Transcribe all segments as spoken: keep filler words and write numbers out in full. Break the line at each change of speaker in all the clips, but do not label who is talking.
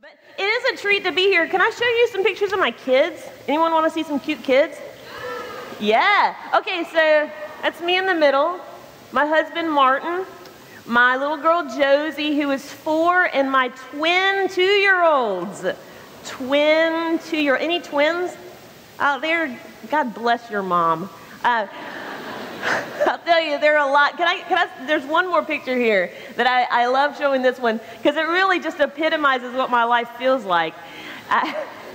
But it is a treat to be here. Can I show you some pictures of my kids? Anyone want to see some cute kids? Yeah. Okay, so that's me in the middle, my husband Martin, my little girl Josie, who is four, and my twin two-year-olds. Twin two-year, any twins out there? God bless your mom. Uh, I'll tell you, there are a lot. Can I, can I, there's one more picture here that I, I love showing this one because it really just epitomizes what my life feels like. I,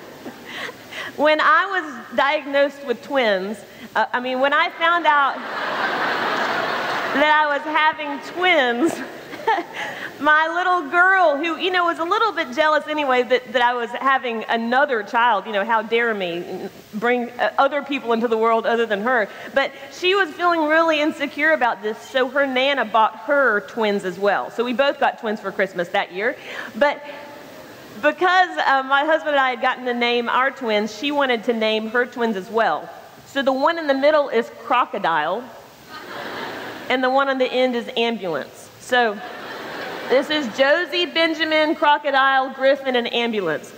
when I was diagnosed with twins, uh, I mean, when I found out that I was having twins, my little girl, who, you know, was a little bit jealous anyway that, that I was having another child, you know, how dare me bring other people into the world other than her. But she was feeling really insecure about this, so her Nana bought her twins as well. So we both got twins for Christmas that year. But because uh, my husband and I had gotten to name our twins, she wanted to name her twins as well. So the one in the middle is Crocodile, and the one on the end is Ambulance. So this is Josie, Benjamin, Crocodile, Griffin, and Ambulance.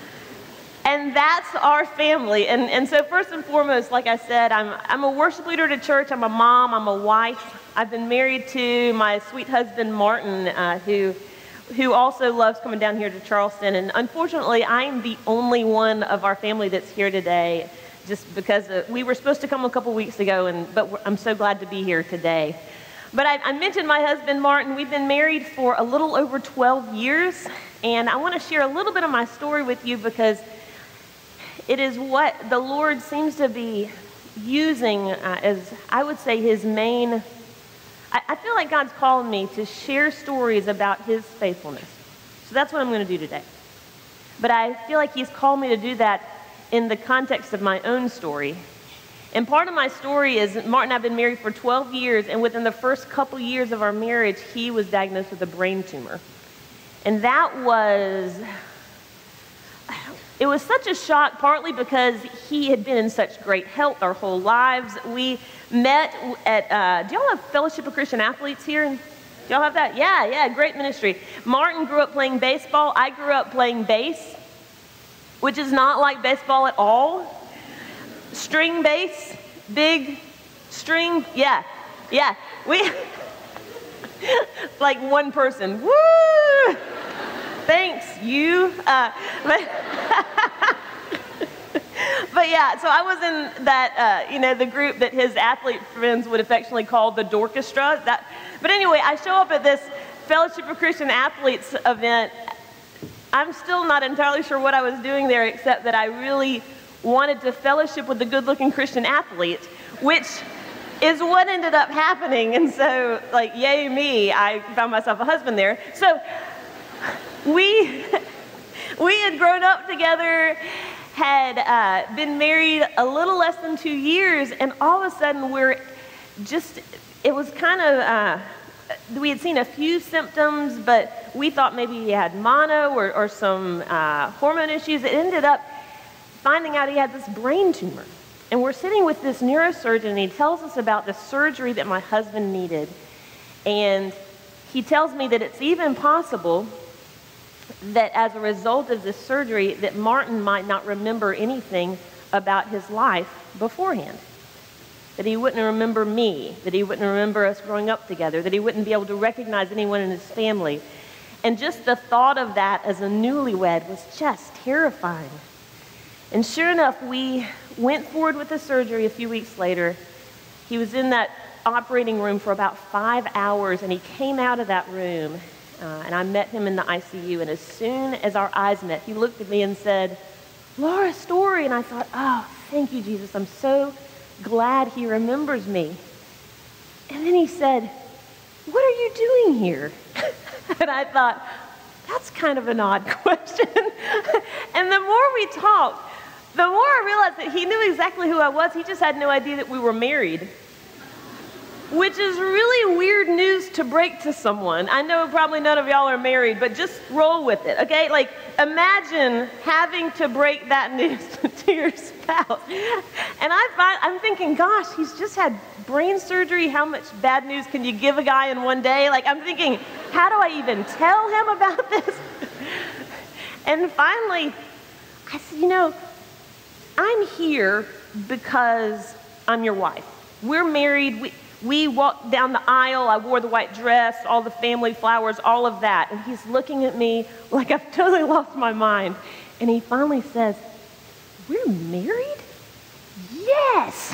And that's our family. And, and so first and foremost, like I said, I'm, I'm a worship leader at a church. I'm a mom. I'm a wife. I've been married to my sweet husband, Martin, uh, who, who also loves coming down here to Charleston. And unfortunately, I'm the only one of our family that's here today, just because uh, we were supposed to come a couple weeks ago, and, but I'm so glad to be here today. But I, I mentioned my husband, Martin. We've been married for a little over twelve years, and I want to share a little bit of my story with you because it is what the Lord seems to be using uh, as, I would say, his main... I, I feel like God's calling me to share stories about his faithfulness. So that's what I'm going to do today. But I feel like he's called me to do that in the context of my own story. And part of my story is Martin and I have been married for twelve years, and within the first couple years of our marriage, he was diagnosed with a brain tumor. And that was, it was such a shock, partly because he had been in such great health our whole lives. We met at, uh, do y'all have Fellowship of Christian Athletes here? Do y'all have that? Yeah, yeah, great ministry. Martin grew up playing baseball. I grew up playing bass, which is not like baseball at all. String bass, big string, yeah, yeah. We, like one person, woo! Thanks, you. Uh, but, but yeah, so I was in that, uh, you know, the group that his athlete friends would affectionately call the Dorchestra. That, but anyway, I show up at this Fellowship of Christian Athletes event. I'm still not entirely sure what I was doing there, except that I really wanted to fellowship with the good-looking Christian athlete, which is what ended up happening. And so, like, yay me, I found myself a husband there. So we, we had grown up together, had uh, been married a little less than two years, and all of a sudden we're just, it was kind of, uh, we had seen a few symptoms, but we thought maybe he had mono or, or some uh, hormone issues. It ended up finding out he had this brain tumor. And we're sitting with this neurosurgeon, and he tells us about the surgery that my husband needed. And he tells me that it's even possible that as a result of this surgery, that Martin might not remember anything about his life beforehand. That he wouldn't remember me, that he wouldn't remember us growing up together, that he wouldn't be able to recognize anyone in his family. And just the thought of that as a newlywed was just terrifying. And sure enough, we went forward with the surgery a few weeks later. He was in that operating room for about five hours, and he came out of that room, uh, and I met him in the I C U. And as soon as our eyes met, he looked at me and said, "Laura Story." And I thought, oh, thank you, Jesus. I'm so glad he remembers me. And then he said, "What are you doing here?" And I thought, that's kind of an odd question. And the more we talked, the more I realized that he knew exactly who I was. He just had no idea that we were married, which is really weird news to break to someone. I know probably none of y'all are married, but just roll with it, okay? Like, imagine having to break that news to your spouse. And I find, I'm thinking, gosh, he's just had brain surgery. How much bad news can you give a guy in one day? Like, I'm thinking, how do I even tell him about this? And finally, I said, you know, I'm here because I'm your wife. We're married. We, we walked down the aisle. I wore the white dress, all the family flowers, all of that. And he's looking at me like I've totally lost my mind. And he finally says, we're married? Yes!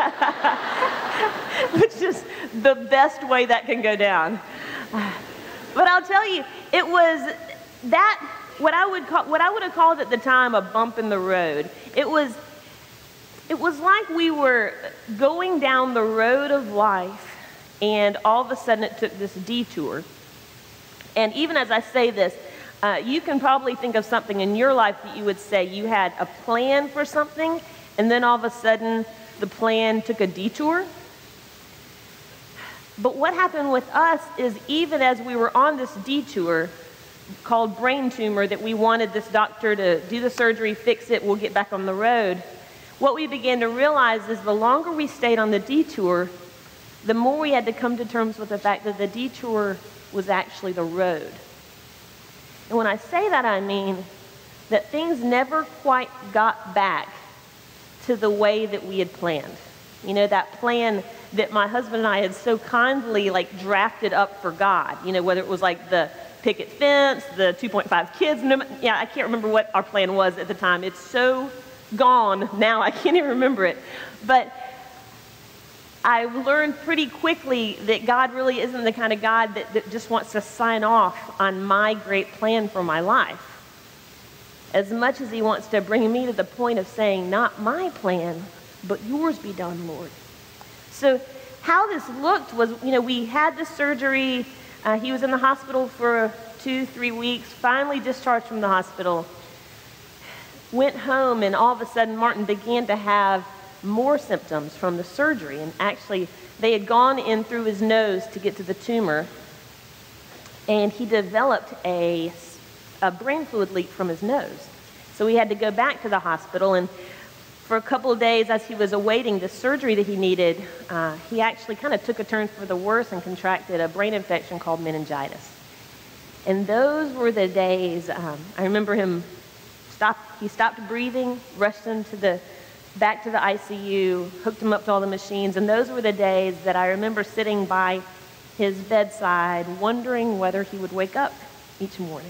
Which is the best way that can go down. But I'll tell you, it was that, what I would call, what I would have called at the time a bump in the road. It was, it was like we were going down the road of life, and all of a sudden it took this detour. And even as I say this, uh, you can probably think of something in your life that you would say you had a plan for something, and then all of a sudden the plan took a detour. But what happened with us is, even as we were on this detour called brain tumor, that we wanted this doctor to do the surgery, fix it, we'll get back on the road, what we began to realize is the longer we stayed on the detour, the more we had to come to terms with the fact that the detour was actually the road. And when I say that, I mean that things never quite got back to the way that we had planned. You know, that plan that my husband and I had so kindly like drafted up for God. You know, whether it was like the picket fence, the two point five kids. No, yeah, I can't remember what our plan was at the time. It's so gone now, I can't even remember it. But I learned pretty quickly that God really isn't the kind of God that, that just wants to sign off on my great plan for my life, as much as he wants to bring me to the point of saying, not my plan, but yours be done, Lord. So how this looked was, you know, we had the surgery. Uh, he was in the hospital for two, three weeks, finally discharged from the hospital, went home, and all of a sudden Martin began to have more symptoms from the surgery. And actually, they had gone in through his nose to get to the tumor, and he developed a, a brain fluid leak from his nose. So we had to go back to the hospital, and for a couple of days as he was awaiting the surgery that he needed, uh, he actually kind of took a turn for the worse and contracted a brain infection called meningitis. And those were the days, um, I remember him, stopped, he stopped breathing, rushed into the back to the I C U, hooked him up to all the machines, and those were the days that I remember sitting by his bedside wondering whether he would wake up each morning.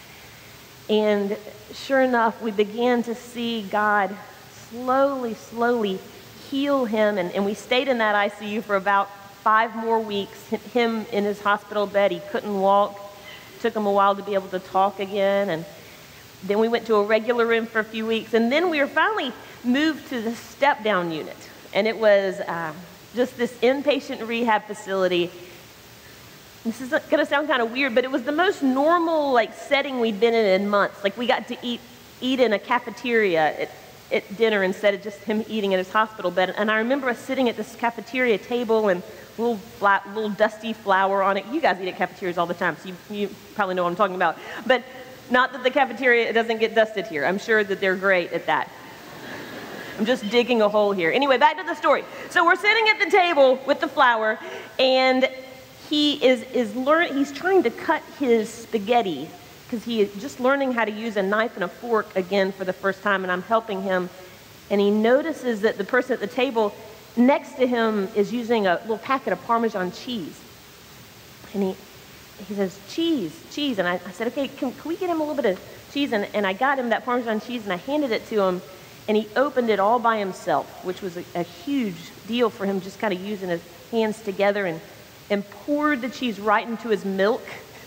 And sure enough, we began to see God slowly, slowly heal him, and, and we stayed in that I C U for about five more weeks, him in his hospital bed. He couldn't walk. It took him a while to be able to talk again, and then we went to a regular room for a few weeks, and then we were finally moved to the step-down unit. And it was uh, just this inpatient rehab facility. This is going to sound kind of weird, but it was the most normal like setting we'd been in in months. Like, we got to eat eat in a cafeteria at, at dinner instead of just him eating in his hospital bed. And I remember us sitting at this cafeteria table and little flat, little dusty flour on it. You guys eat at cafeterias all the time, so you, you probably know what I'm talking about. But not that the cafeteria doesn't get dusted here. I'm sure that they're great at that. I'm just digging a hole here. Anyway, back to the story. So we're sitting at the table with the flour, and he is, is learn, he's trying to cut his spaghetti because he is just learning how to use a knife and a fork again for the first time, and I'm helping him. And he notices that the person at the table next to him is using a little packet of Parmesan cheese. And he, he says, cheese, cheese. And I, I said, okay, can, can we get him a little bit of cheese? And, and I got him that Parmesan cheese, and I handed it to him, and he opened it all by himself, which was a, a huge deal for him, just kind of using his hands together, and, and poured the cheese right into his milk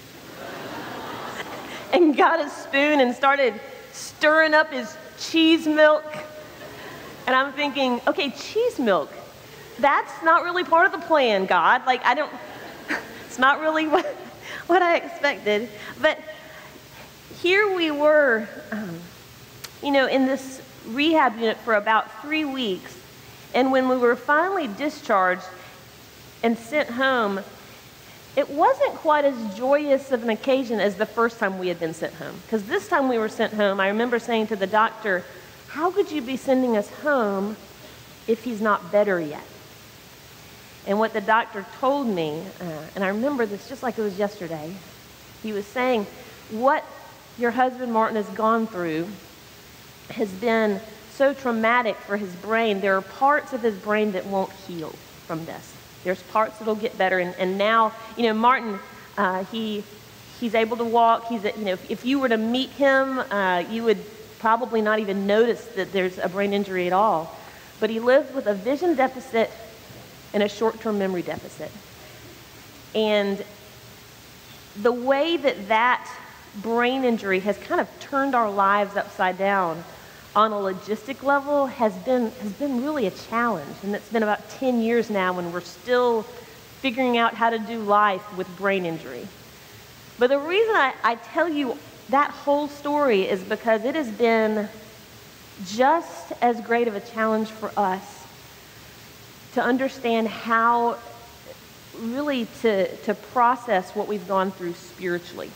and got a spoon and started stirring up his cheese milk. And I'm thinking, okay, cheese milk, that's not really part of the plan, God. Like, I don't, it's not really what, what I expected. But here we were, um, you know, in this rehab unit for about three weeks. And when we were finally discharged and sent home, it wasn't quite as joyous of an occasion as the first time we had been sent home. Because this time we were sent home, I remember saying to the doctor, how could you be sending us home if he's not better yet? And what the doctor told me, uh, and I remember this just like it was yesterday, he was saying, what your husband Martin has gone through has been so traumatic for his brain. There are parts of his brain that won't heal from this. There's parts that'll get better, and, and now, you know, Martin, uh, he he's able to walk. He's, a, you know, if you were to meet him, uh, you would probably not even notice that there's a brain injury at all. But he lives with a vision deficit and a short-term memory deficit. And the way that that brain injury has kind of turned our lives upside down on a logistic level has been has been really a challenge. And it's been about ten years now when we're still figuring out how to do life with brain injury. But the reason I, I tell you that whole story is because it has been just as great of a challenge for us to understand how really to, to process what we've gone through spiritually.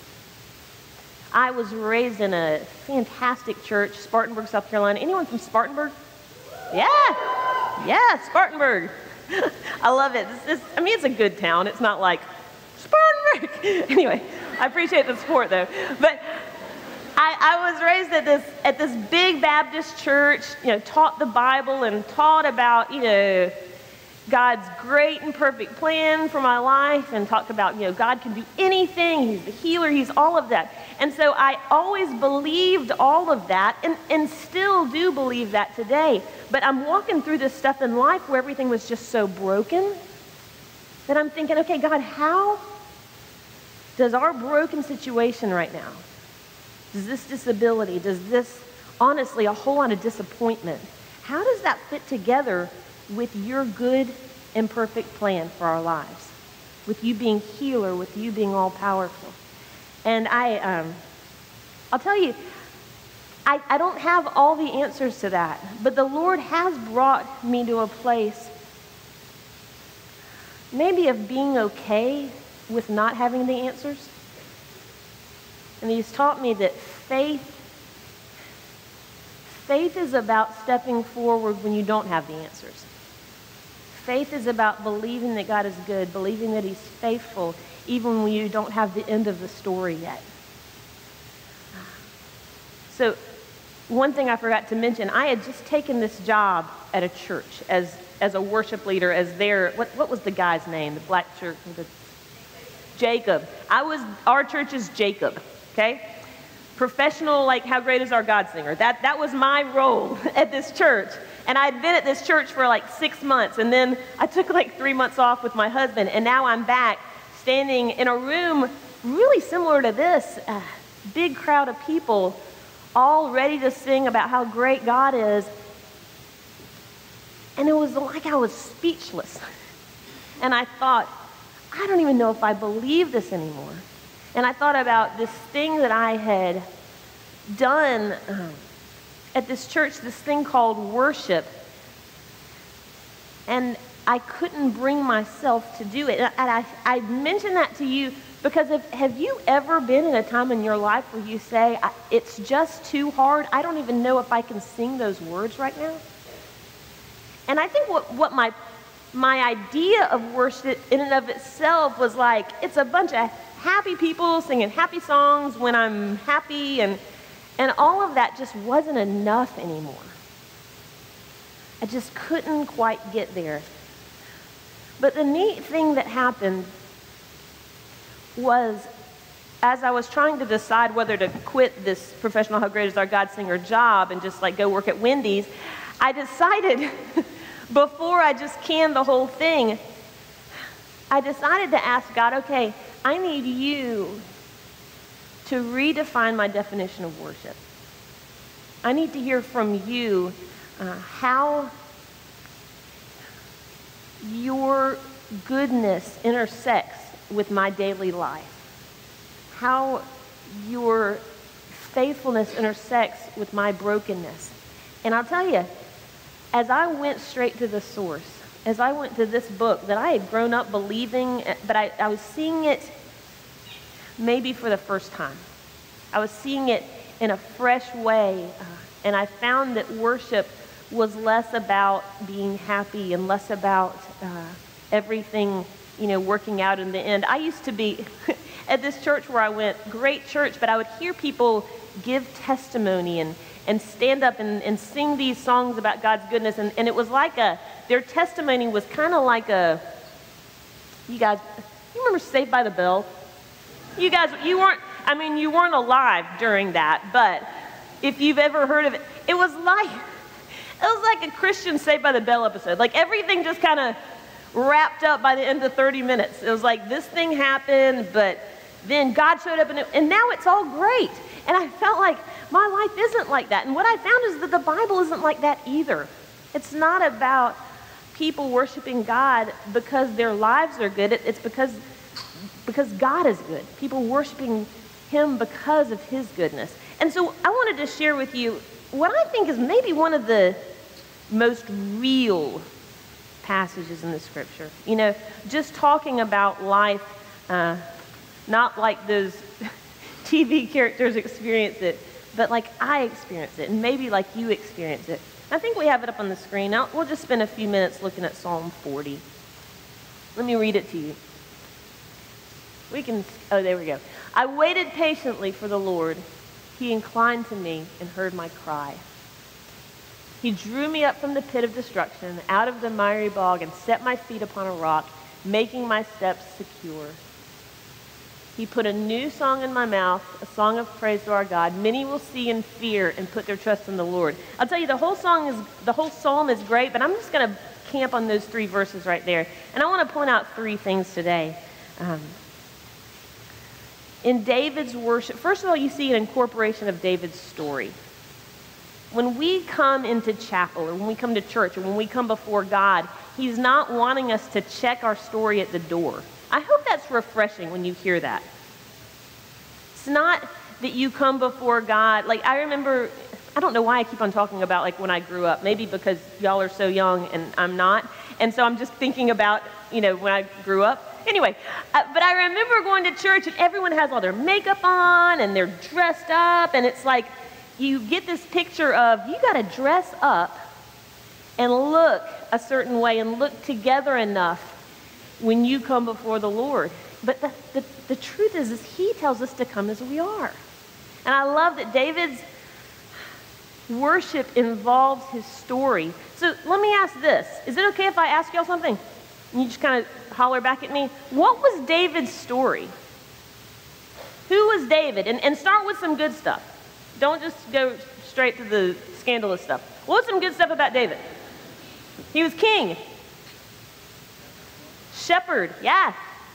I was raised in a fantastic church, Spartanburg, South Carolina. Anyone from Spartanburg? Yeah, yeah, Spartanburg. I love it. It's, it's, I mean, it's a good town. It's not like Spartanburg. Anyway, I appreciate the support though. But I, I was raised at this at this big Baptist church. You know, taught the Bible and taught about you know God's great and perfect plan for my life, and talked about you know God can do anything. He's the healer. He's all of that. And so I always believed all of that, and, and still do believe that today. But I'm walking through this stuff in life where everything was just so broken that I'm thinking, okay, God, how does our broken situation right now, does this disability, does this, honestly, a whole lot of disappointment, how does that fit together with your good and perfect plan for our lives? With you being healer, with you being all-powerful. And I, um, I'll tell you, I, I don't have all the answers to that, but the Lord has brought me to a place maybe of being okay with not having the answers. And He's taught me that faith, faith is about stepping forward when you don't have the answers. Faith is about believing that God is good, believing that He's faithful, even when you don't have the end of the story yet. So, one thing I forgot to mention, I had just taken this job at a church as, as a worship leader, as their, what, what was the guy's name, the black church? The, Jacob. I was, our church is Jacob, okay? Professional, like, how great is our God singer? That, that was my role at this church. And I'd been at this church for like six months, and then I took like three months off with my husband, and now I'm back standing in a room really similar to this, uh, big crowd of people, all ready to sing about how great God is. And it was like I was speechless. And I thought, I don't even know if I believe this anymore. And I thought about this thing that I had done um, at this church, this thing called worship. And I couldn't bring myself to do it. And I, I mention that to you because if, have you ever been in a time in your life where you say, it's just too hard, I don't even know if I can sing those words right now? And I think what, what my, my idea of worship in and of itself was like, it's a bunch of happy people singing happy songs when I'm happy, and, and all of that just wasn't enough anymore. I just couldn't quite get there. But the neat thing that happened was, as I was trying to decide whether to quit this professional How Great Is Our God singer job and just like go work at Wendy's, I decided, before I just canned the whole thing, I decided to ask God, okay, I need you to redefine my definition of worship. I need to hear from you uh, how your goodness intersects with my daily life, how your faithfulness intersects with my brokenness. And I'll tell you, as I went straight to the source, as I went to this book that I had grown up believing, but I, I was seeing it maybe for the first time. I was seeing it in a fresh way, uh, and I found that worship was less about being happy and less about uh, everything, you know, working out in the end. I used to be, at this church where I went, great church, but I would hear people give testimony and, and stand up and, and sing these songs about God's goodness. And, and it was like a, their testimony was kind of like a, you guys, you remember Saved by the Bell? You guys, you weren't, I mean, you weren't alive during that, but if you've ever heard of it, it was like, it was like a Christian Saved by the Bell episode. Like everything just kind of wrapped up by the end of thirty minutes. It was like this thing happened, but then God showed up and, it, and now it's all great. And I felt like my life isn't like that. And what I found is that the Bible isn't like that either. It's not about people worshiping God because their lives are good. It, it's because, because God is good. People worshiping him because of his goodness. And so I wanted to share with you what I think is maybe one of the most real passages in the scripture. You know, just talking about life, uh, not like those T V characters experience it, but like I experience it, and maybe like you experience it. I think we have it up on the screen. Now, we'll just spend a few minutes looking at Psalm forty. Let me read it to you. We can, oh, there we go. I waited patiently for the Lord. He inclined to me and heard my cry. He drew me up from the pit of destruction, out of the miry bog, and set my feet upon a rock, making my steps secure. He put a new song in my mouth, a song of praise to our God. Many will see and fear and put their trust in the Lord. I'll tell you, the whole song is, the whole psalm is great, but I'm just going to camp on those three verses right there. And I want to point out three things today. Um, in David's worship, first of all, you see an incorporation of David's story. When we come into chapel, or when we come to church, or when we come before God, he's not wanting us to check our story at the door. I hope that's refreshing when you hear that. It's not that you come before God. Like, I remember, I don't know why I keep on talking about like when I grew up. Maybe because y'all are so young and I'm not. And so I'm just thinking about, you know, when I grew up. Anyway, uh, but I remember going to church and everyone has all their makeup on and they're dressed up. And it's like, you get this picture of you got to dress up and look a certain way and look together enough when you come before the Lord. But the, the, the truth is, is he tells us to come as we are. And I love that David's worship involves his story. So let me ask this. Is it okay if I ask y'all something? And you just kind of holler back at me. What was David's story? Who was David? And, and start with some good stuff. Don't just go straight to the scandalous stuff. What's some good stuff about David? He was king. Shepherd, yeah.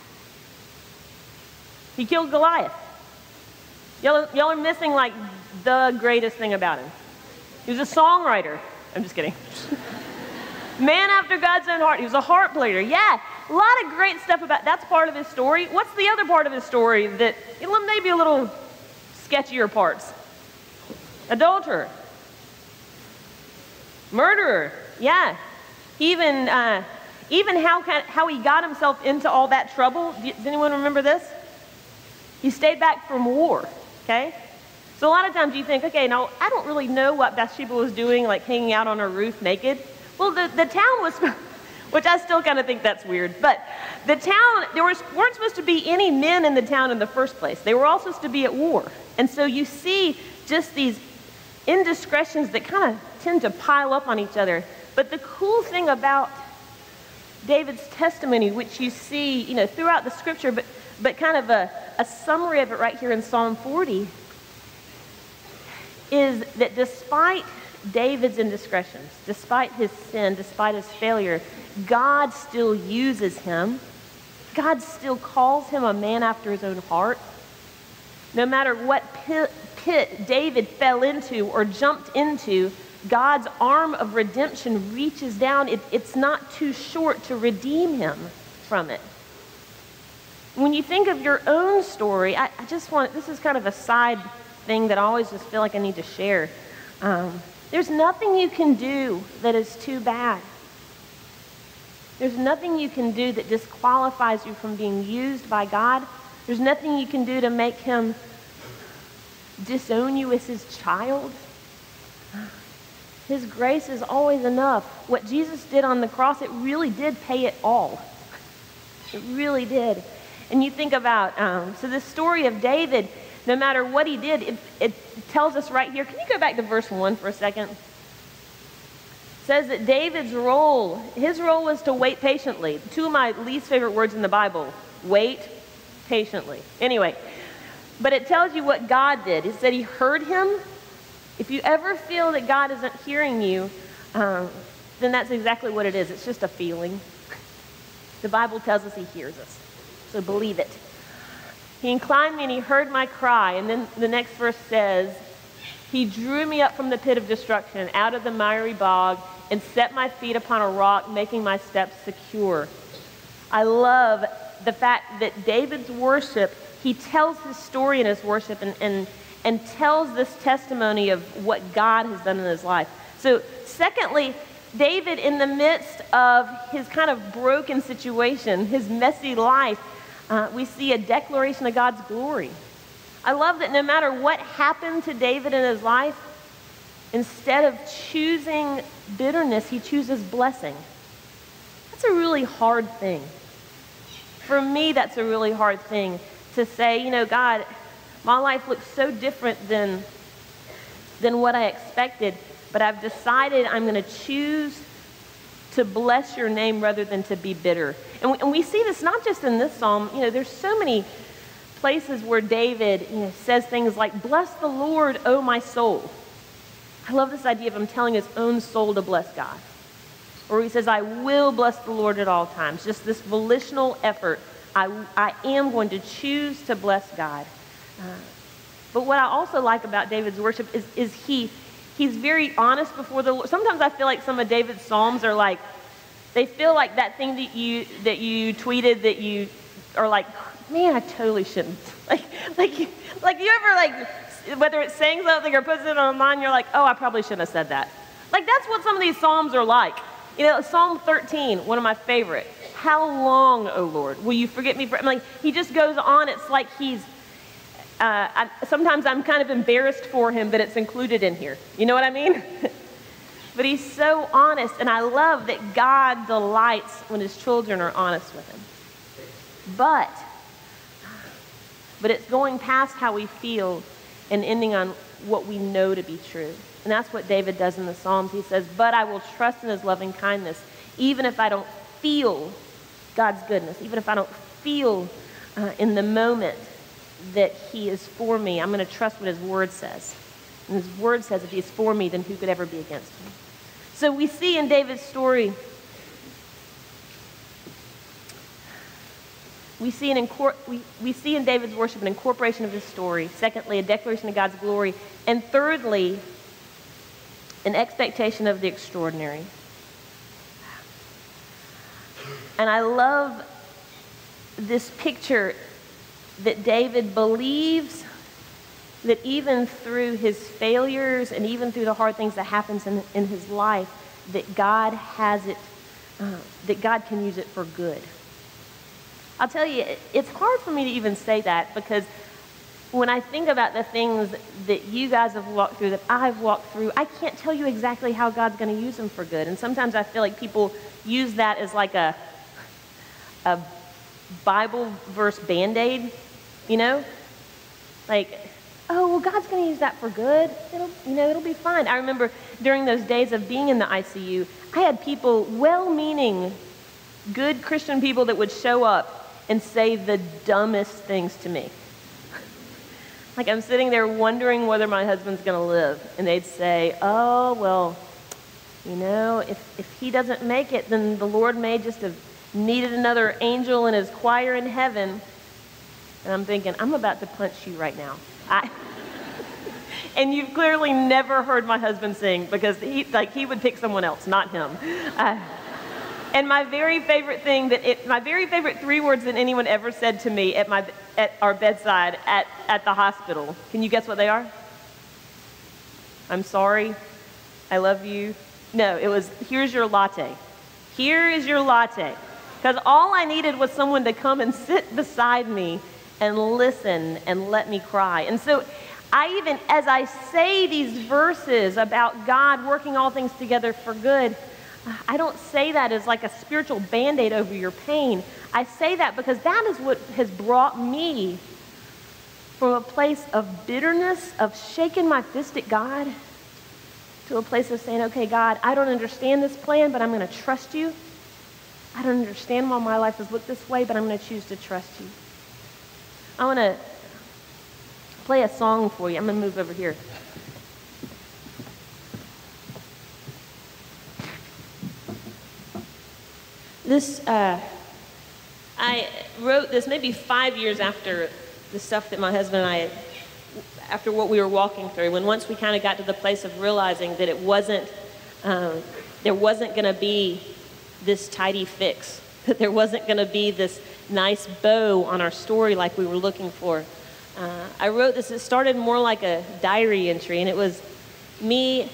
He killed Goliath. Y'all, y'all are missing like the greatest thing about him. He was a songwriter. I'm just kidding. Man after God's own heart. He was a harp player. Yeah, a lot of great stuff about, that's part of his story. What's the other part of his story that, you know, maybe a little sketchier parts? Adulterer. Murderer. Yeah. Even, uh, even how, how he got himself into all that trouble. Does anyone remember this? He stayed back from war, okay? So a lot of times you think, okay, now I don't really know what Bathsheba was doing, like hanging out on her roof naked. Well, the, the town was, which I still kind of think that's weird, but the town, there was, weren't supposed to be any men in the town in the first place. They were all supposed to be at war. And so you see just these indiscretions that kind of tend to pile up on each other. But the cool thing about David's testimony, which you see, you know, throughout the scripture, but, but kind of a, a summary of it right here in Psalm forty, is that despite David's indiscretions, despite his sin, despite his failure, God still uses him. God still calls him a man after his own heart. No matter what pit, pit David fell into or jumped into, God's arm of redemption reaches down. It, it's not too short to redeem him from it. When you think of your own story, I, I just want, this is kind of a side thing that I always just feel like I need to share. Um, there's nothing you can do that is too bad. There's nothing you can do that disqualifies you from being used by God. There's nothing you can do to make him disown you as his child. His grace is always enough. What Jesus did on the cross, it really did pay it all. It really did. And you think about, um, so this story of David, no matter what he did, it, it tells us right here. Can you go back to verse one for a second? It says that David's role, his role was to wait patiently. Two of my least favorite words in the Bible, wait patiently. Anyway, but it tells you what God did. It said he heard him. If you ever feel that God isn't hearing you, um, then that's exactly what it is. It's just a feeling. The Bible tells us he hears us. So believe it. He inclined me and he heard my cry. And then the next verse says, he drew me up from the pit of destruction, out of the miry bog, and set my feet upon a rock, making my steps secure. I love the fact that David's worship, he tells his story in his worship and, and, and tells this testimony of what God has done in his life. So secondly, David, in the midst of his kind of broken situation, his messy life, uh, we see a declaration of God's glory. I love that no matter what happened to David in his life, instead of choosing bitterness, he chooses blessing. That's a really hard thing. For me, that's a really hard thing to say, you know, God, my life looks so different than, than what I expected, but I've decided I'm going to choose to bless your name rather than to be bitter. And we, and we see this not just in this psalm. You know, there's so many places where David, you know, says things like, bless the Lord, O my soul. I love this idea of him telling his own soul to bless God. Or he says, I will bless the Lord at all times. Just this volitional effort. I, I am going to choose to bless God. Uh, but what I also like about David's worship is, is he he's very honest before the Lord. Sometimes I feel like some of David's psalms are like, they feel like that thing that you that you tweeted that you are like, man, I totally shouldn't. Like, like, like you ever like, whether it's saying something or putting it online, you're like, oh, I probably shouldn't have said that. Like, that's what some of these psalms are like. You know, Psalm thirteen, one of my favorite. How long, O Lord, will you forget me? For, I'm like, he just goes on. It's like he's, uh, I, sometimes I'm kind of embarrassed for him that it's included in here. You know what I mean? But he's so honest, and I love that God delights when his children are honest with him. But, but it's going past how we feel and ending on what we know to be true. And that's what David does in the Psalms. He says, but I will trust in his loving kindness, even if I don't feel God's goodness, even if I don't feel uh, in the moment that he is for me, I'm going to trust what his word says. And his word says if he's for me, then who could ever be against me? So we see in David's story, we see, an incor- we, we see in David's worship an incorporation of his story. Secondly, a declaration of God's glory. And thirdly, an expectation of the extraordinary. And I love this picture that David believes that even through his failures and even through the hard things that happens in, in his life, that God has it, uh, that God can use it for good. I'll tell you, it's hard for me to even say that because when I think about the things that you guys have walked through, that I've walked through, I can't tell you exactly how God's going to use them for good. And sometimes I feel like people use that as like a, a Bible verse Band-Aid, you know? Like, oh, well, God's going to use that for good. It'll, you know, it'll be fine. I remember during those days of being in the I C U, I had people, well-meaning, good Christian people that would show up and say the dumbest things to me. Like I'm sitting there wondering whether my husband's going to live. And they'd say, oh, well, you know, if, if he doesn't make it, then the Lord may just have needed another angel in his choir in heaven. And I'm thinking, I'm about to punch you right now. I, and you've clearly never heard my husband sing because he, like, he would pick someone else, not him. Uh, and my very favorite thing that it, my very favorite three words that anyone ever said to me at my at our bedside at, at the hospital. Can you guess what they are? I'm sorry. I love you. No, it was, here's your latte. Here is your latte. Because all I needed was someone to come and sit beside me and listen and let me cry. And so I even, as I say these verses about God working all things together for good, I don't say that as like a spiritual Band-Aid over your pain. I say that because that is what has brought me from a place of bitterness, of shaking my fist at God, to a place of saying, okay, God, I don't understand this plan, but I'm going to trust you. I don't understand why my life has looked this way, but I'm going to choose to trust you. I want to play a song for you. I'm going to move over here. This, uh, I wrote this maybe five years after the stuff that my husband and I, after what we were walking through, when once we kind of got to the place of realizing that it wasn't, um, there wasn't going to be this tidy fix, that there wasn't going to be this nice bow on our story like we were looking for. Uh, I wrote this, it started more like a diary entry, and it was me,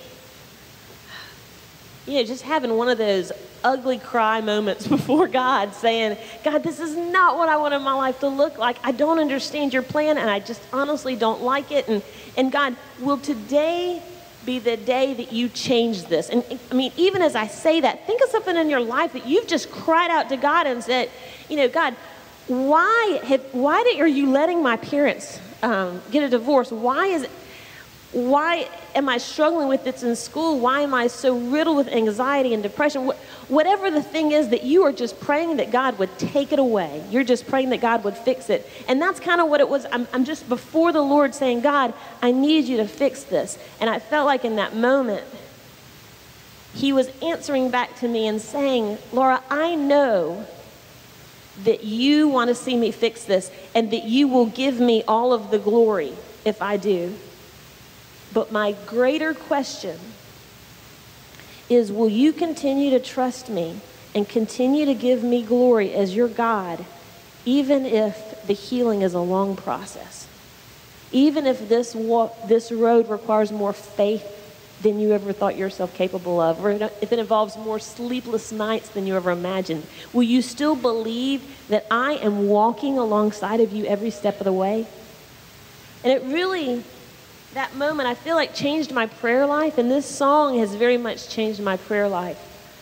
you know, just having one of those ugly cry moments before God, saying, God, this is not what I wanted my life to look like. I don't understand your plan, and I just honestly don't like it. And, and God, will today be the day that you change this? And I mean, even as I say that, think of something in your life that you've just cried out to God and said, you know, God, why have, why did, are you letting my parents um, get a divorce? Why is it, why am I struggling with this in school? Why am I so riddled with anxiety and depression? What, whatever the thing is that you are just praying that God would take it away. You're just praying that God would fix it. And that's kind of what it was. I'm, I'm just before the Lord saying, God, I need you to fix this. And I felt like in that moment, he was answering back to me and saying, Laura, I know that you want to see me fix this and that you will give me all of the glory if I do. But my greater question is, will you continue to trust me and continue to give me glory as your God, even if the healing is a long process? Even if this walk, this road requires more faith than you ever thought yourself capable of, or if it involves more sleepless nights than you ever imagined, will you still believe that I am walking alongside of you every step of the way? And it really, that moment, I feel like changed my prayer life, and this song has very much changed my prayer life.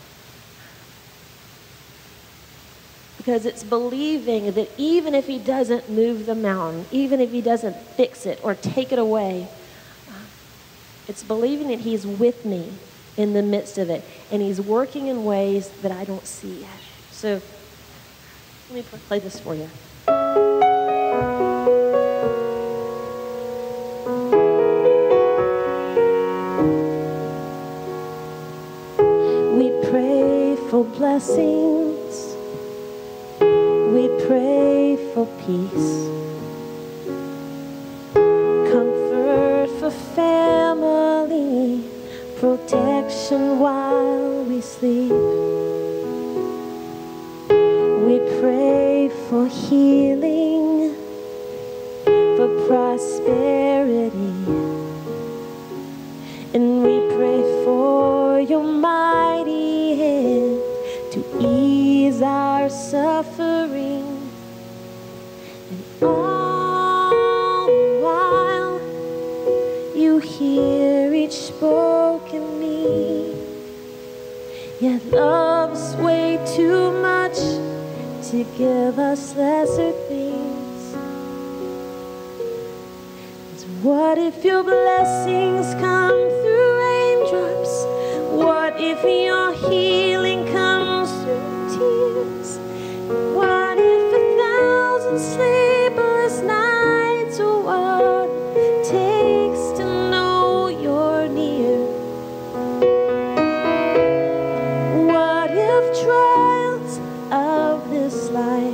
Because it's believing that even if he doesn't move the mountain, even if he doesn't fix it or take it away, it's believing that he's with me in the midst of it, and he's working in ways that I don't see yet. So let me play this for you. For blessings, we pray for peace, comfort for family, protection while we sleep. We pray for healing, for prosperity, and we pray for your mighty hand to ease our suffering. And all the while you hear each spoken need, yet love's way too much to give us lesser things. So what if your blessings come through raindrops? What if your healing comes through tears? What if a thousand sleepless nights are what it takes to know you're near? What if trials of this life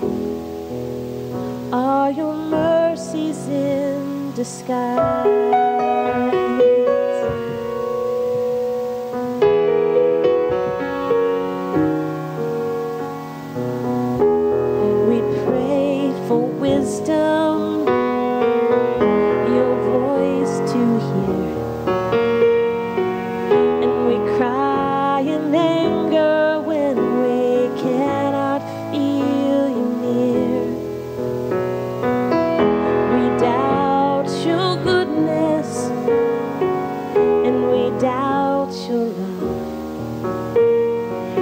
are your mercies in disguise? Wisdom, your voice to hear, and we cry in anger when we cannot feel you near. We doubt your goodness, and we doubt your love,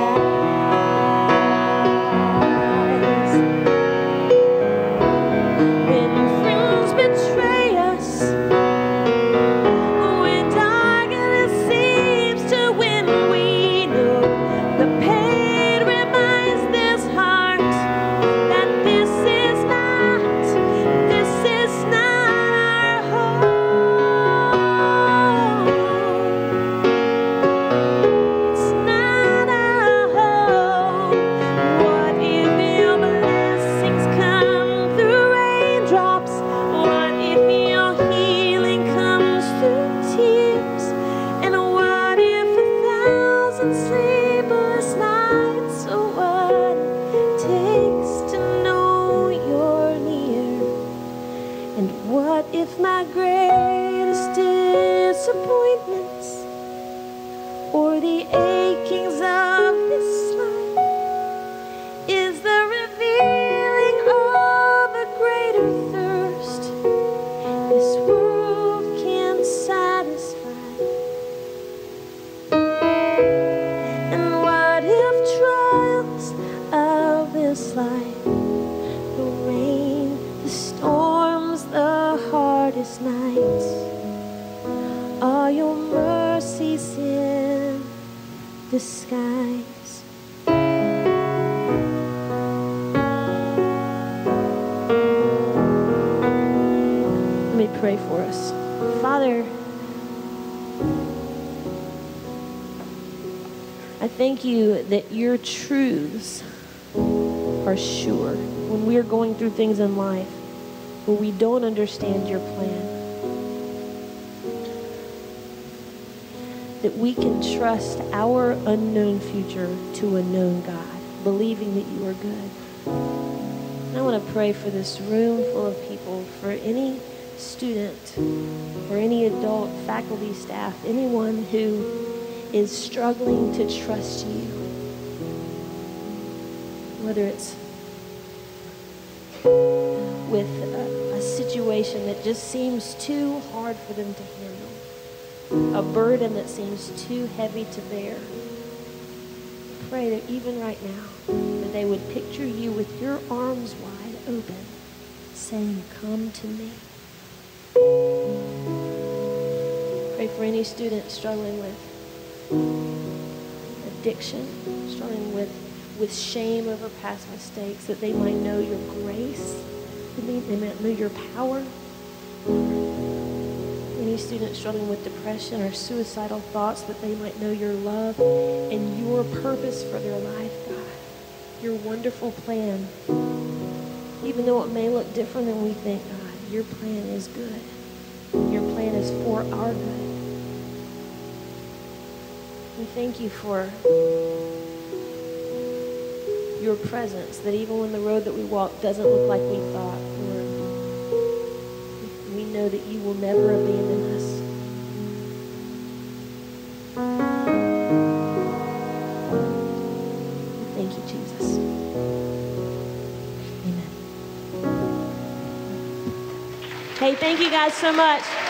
Disguise. Let me pray for us. Father, I thank you that your truths are sure when we are going through things in life where we don't understand your plan. That we can trust our unknown future to a known God, believing that you are good. And I want to pray for this room full of people, for any student or any adult, faculty, staff, anyone who is struggling to trust you. Whether it's with a, a situation that just seems too hard for them to handle, a burden that seems too heavy to bear. Pray that even right now, that they would picture you with your arms wide open, saying, "Come to me." Pray for any student struggling with addiction, struggling with, with shame over past mistakes, that they might know your grace, that they, they might know your power. Any student struggling with depression or suicidal thoughts, that they might know your love and your purpose for their life, God. Your wonderful plan. Even though it may look different than we think, God, your plan is good. Your plan is for our good. We thank you for your presence, that even when the road that we walk doesn't look like we thought, Lord, we know that you will never abandon us. Thank you, Jesus. Amen. Hey, thank you guys so much.